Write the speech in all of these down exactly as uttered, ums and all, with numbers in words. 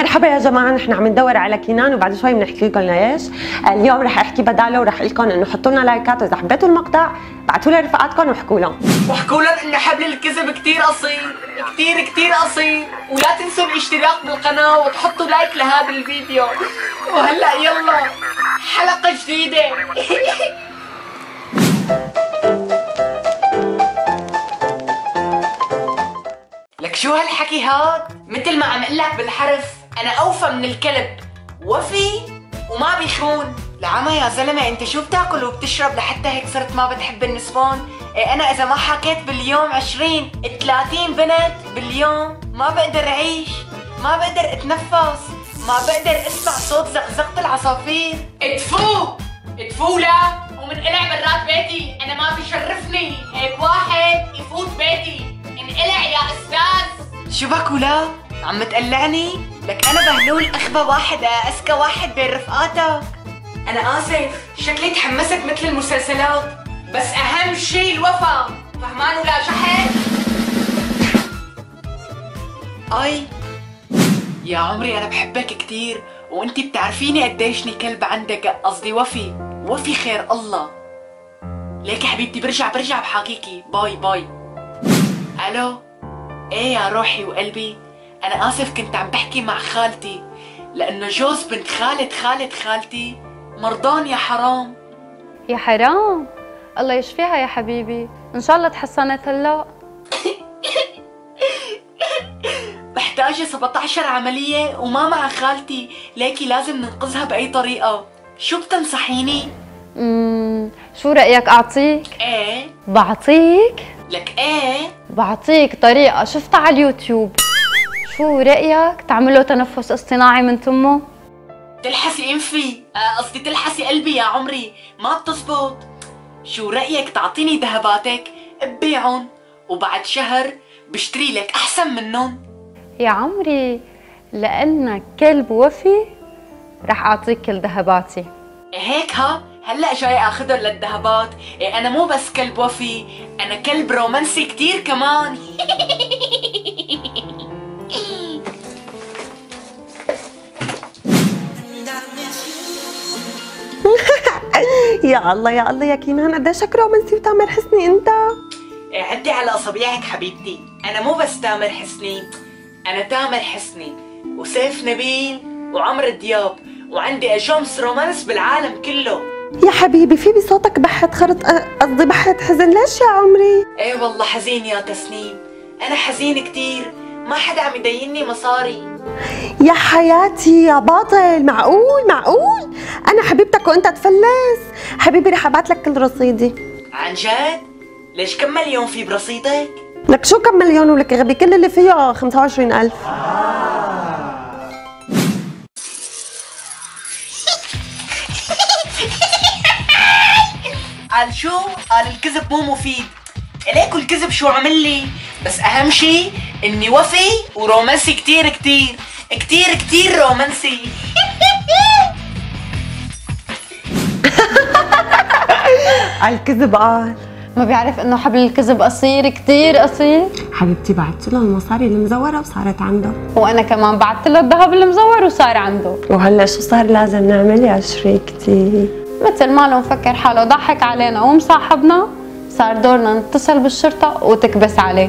مرحبا يا جماعه، نحن عم ندور على كينان وبعد شوي بنحكي لكم ليش. اليوم رح احكي بداله ورح اقول لكم انه حطوا لنا لايكات، واذا حبيتوا المقطع بعتوا لي رفقاتكم واحكوا لهم واحكوا لهم انه حبل الكذب كثير قصير كثير كثير قصير، ولا تنسوا الاشتراك بالقناه وتحطوا لايك لهذا الفيديو. وهلا يلا حلقه جديده. لك شو هالحكي هاد؟ مثل ما عم قلك بالحرف، انا اوفى من الكلب، وفي وما بيخون. لعمى يا زلمه، انت شو بتاكل وبتشرب لحتى هيك صرت ما بتحب النسوان؟ إيه انا اذا ما حكيت باليوم عشرين ثلاثين بنت باليوم ما بقدر اعيش، ما بقدر اتنفس، ما بقدر اسمع صوت زقزقة العصافير. ادفو ادفو لا ومنقلع برات بيتي، انا ما بيشرفني هيك واحد يفوت بيتي. انقلع يا استاذ. شو بك ولا؟ عم تقلعني؟ لك انا بهلول اخبى واحد اذكى واحد بين رفقاتك. انا اسف، شكلي تحمست مثل المسلسلات، بس اهم شيء الوفا، فهمان ولا جحد؟ اي يا عمري انا بحبك كثير، وانتي بتعرفيني قديشني كلب عندك، قصدي وفي وفي خير الله. ليك حبيبتي برجع برجع بحاكيكي، باي باي. الو، ايه يا روحي وقلبي، انا اسف كنت عم بحكي مع خالتي، لانه جوز بنت خالة خالة خالتي مرضان يا حرام. يا حرام، الله يشفيها يا حبيبي، ان شاء الله تحسنت هلا. محتاجة سبعطعش عملية وما مع خالتي، ليكي لازم ننقذها بأي طريقة، شو بتنصحيني؟ اممم شو رأيك اعطيك؟ ايه بعطيك؟ لك ايه؟ بعطيك طريقة شفتها على اليوتيوب، شو رأيك تعملوا تنفس اصطناعي من تمه؟ تلحسي انفي، قصدي تلحسي قلبي يا عمري، ما بتزبط. شو رأيك تعطيني ذهباتك ببيعهم، وبعد شهر بشتري لك احسن منهم؟ يا عمري لأنك كلب وفي رح أعطيك كل ذهباتي. هيك ها؟ هلا جاي اخذهم للذهبات. إيه انا مو بس كلب وفي، انا كلب رومانسي كثير كمان. يا الله يا الله يا كينان، قديشك رومانسي وتامر حسني انت. إيه عدي على اصابعك حبيبتي، انا مو بس تامر حسني، انا تامر حسني وسيف نبيل وعمرو دياب، وعندي اجومس رومانس بالعالم كله. يا حبيبي في بصوتك بحة خرط، قصدي بحة حزن، ليش يا عمري؟ ايه والله حزين يا تسنيم، انا حزين كتير، ما حدا عم يديني مصاري. يا حياتي يا باطل، معقول معقول؟ انا حبيبتك وانت تفلس. حبيبي رح ابعت لك كل رصيدي. عن جد؟ ليش كم مليون في برصيدك؟ لك شو كم مليون ولك غبي، كل اللي فيه خمسة وعشرين ألف. قال شو؟ قال الكذب مو مفيد. إليكوا الكذب شو عمل لي؟ بس أهم شيء إني وفي ورومانسي كتير كتير كتير كتير رومانسي. على الكذب قال ما بيعرف إنه حبل الكذب قصير كتير قصير. حبيبتي بعت له المصاري المزورة وصارت عنده، وأنا كمان بعت له الذهب المزور وصار عنده. وهلا شو صار لازم نعمل يا شريكتي؟ مثل ما لو مفكر حاله ضحك علينا ومصاحبنا، صار دورنا نتصل بالشرطة وتكبس عليه.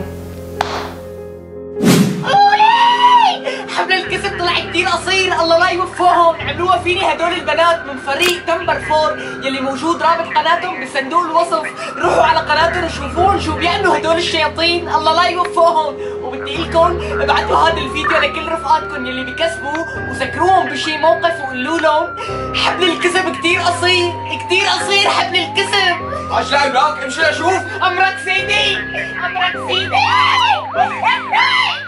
حبل الكذب طلع كتير قصير، الله لا يوفقهم، عملوها فيني هدول البنات من فريق تمبر فور يلي موجود رابط قناتهم بصندوق الوصف، روحوا على قناتهم وشوفوهم شو بيعملوا هدول الشياطين، الله لا يوفقهم. وبدي لكم ابعتوا هذا الفيديو لكل رفقاتكم يلي بكسبوا وذكروهم بشي موقف وقولوا لهم حبل الكذب كتير قصير كتير قصير، حبل الكذب. عجلة هناك امشي اشوف. امرك سيدي امرك سيدي.